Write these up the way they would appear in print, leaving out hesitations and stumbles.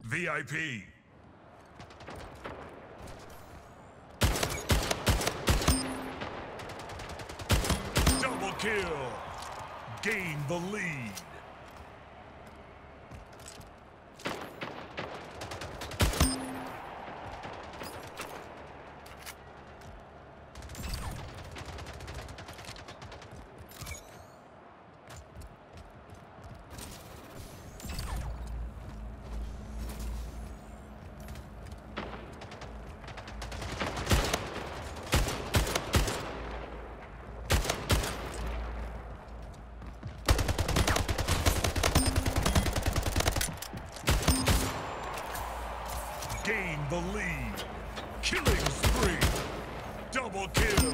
VIP. Double kill. Gain the lead. Gain the lead. Killing spree. Double kill.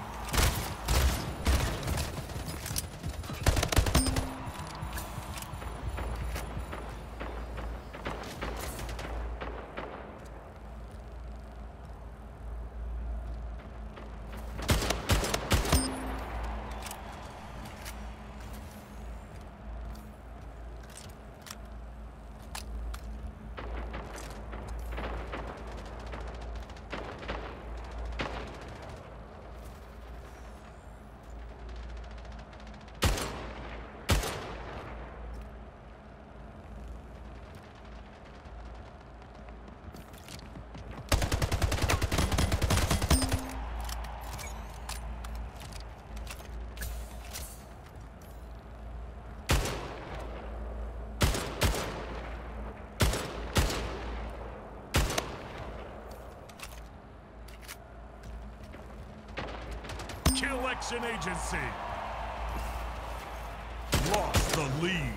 Election agency. Lost the lead.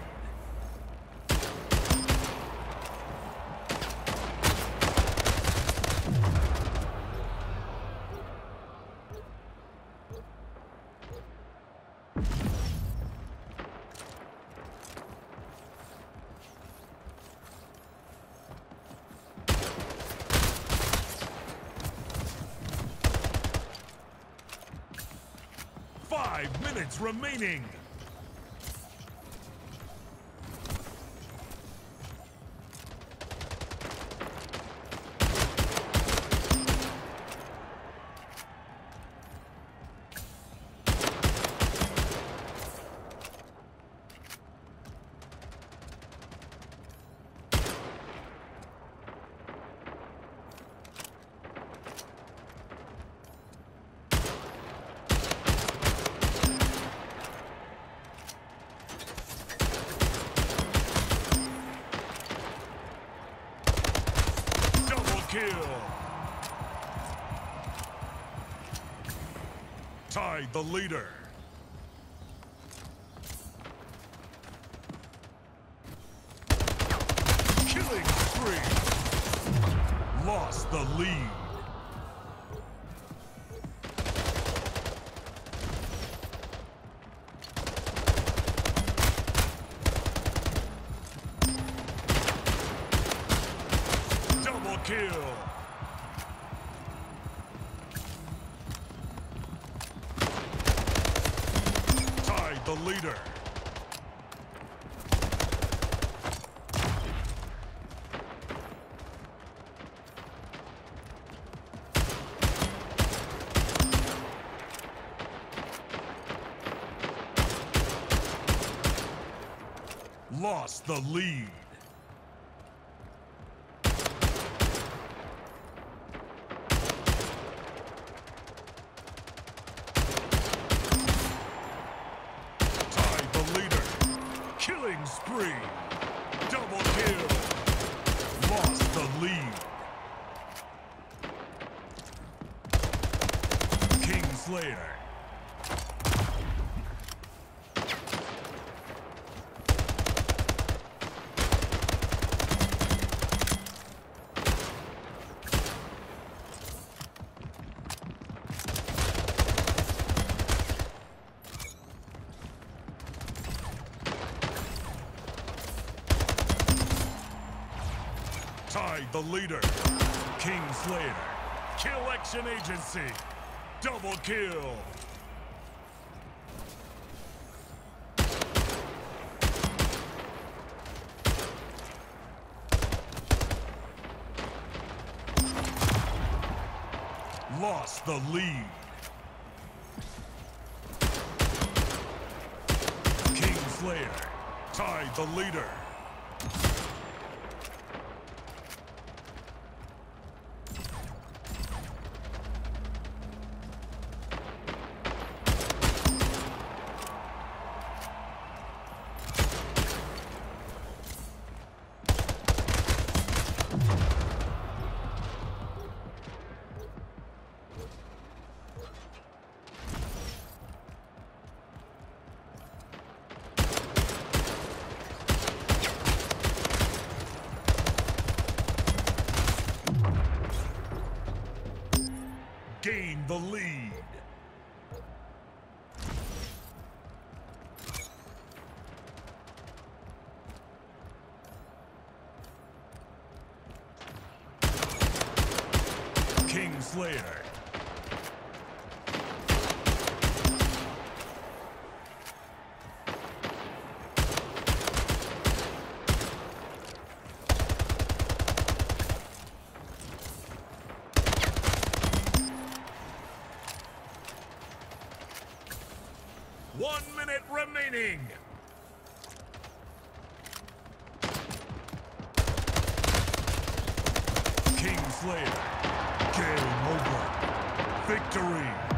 Five minutes remaining. Kill. Tied the leader. Killing spree. Lost the lead. Double kill. Tied the leader. Lost the lead. Killing spree. Double kill. Lost the lead. Kingslayer. Tied the leader. Kingslayer. Election agency. Double kill. lost the lead. Kingslayer tied the leader. Gain the lead. Kingslayer. One minute remaining. Kingslayer. Game over. Victory.